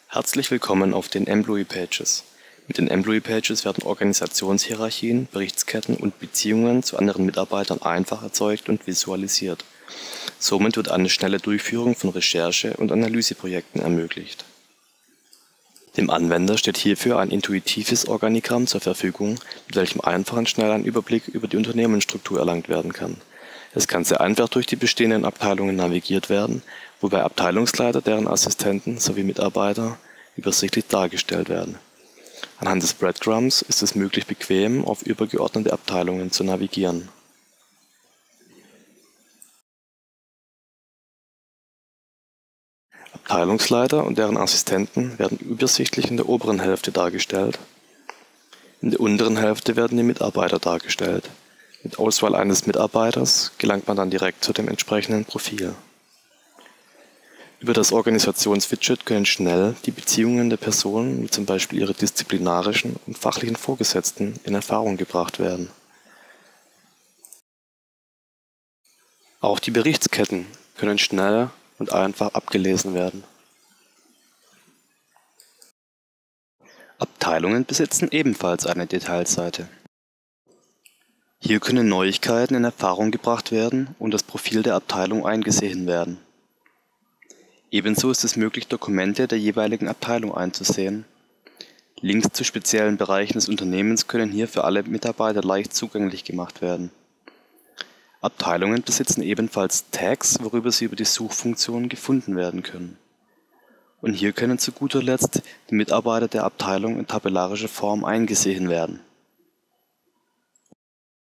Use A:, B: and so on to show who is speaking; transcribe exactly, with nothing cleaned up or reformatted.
A: Herzlich willkommen auf den Employee Pages. Mit den Employee Pages werden Organisationshierarchien, Berichtsketten und Beziehungen zu anderen Mitarbeitern einfach erzeugt und visualisiert. Somit wird eine schnelle Durchführung von Recherche- und Analyseprojekten ermöglicht. Dem Anwender steht hierfür ein intuitives Organigramm zur Verfügung, mit welchem einfach und schnell ein Überblick über die Unternehmensstruktur erlangt werden kann. Es kann sehr einfach durch die bestehenden Abteilungen navigiert werden, wobei Abteilungsleiter, deren Assistenten sowie Mitarbeiter übersichtlich dargestellt werden. Anhand des Breadcrumbs ist es möglich, bequem auf übergeordnete Abteilungen zu navigieren. Abteilungsleiter und deren Assistenten werden übersichtlich in der oberen Hälfte dargestellt. In der unteren Hälfte werden die Mitarbeiter dargestellt. Mit Auswahl eines Mitarbeiters gelangt man dann direkt zu dem entsprechenden Profil. Über das Organisationswidget können schnell die Beziehungen der Personen, wie zum Beispiel ihre disziplinarischen und fachlichen Vorgesetzten, in Erfahrung gebracht werden. Auch die Berichtsketten können schnell und einfach abgelesen werden. Abteilungen besitzen ebenfalls eine Detailseite. Hier können Neuigkeiten in Erfahrung gebracht werden und das Profil der Abteilung eingesehen werden. Ebenso ist es möglich, Dokumente der jeweiligen Abteilung einzusehen. Links zu speziellen Bereichen des Unternehmens können hier für alle Mitarbeiter leicht zugänglich gemacht werden. Abteilungen besitzen ebenfalls Tags, worüber sie über die Suchfunktion gefunden werden können. Und hier können zu guter Letzt die Mitarbeiter der Abteilung in tabellarischer Form eingesehen werden.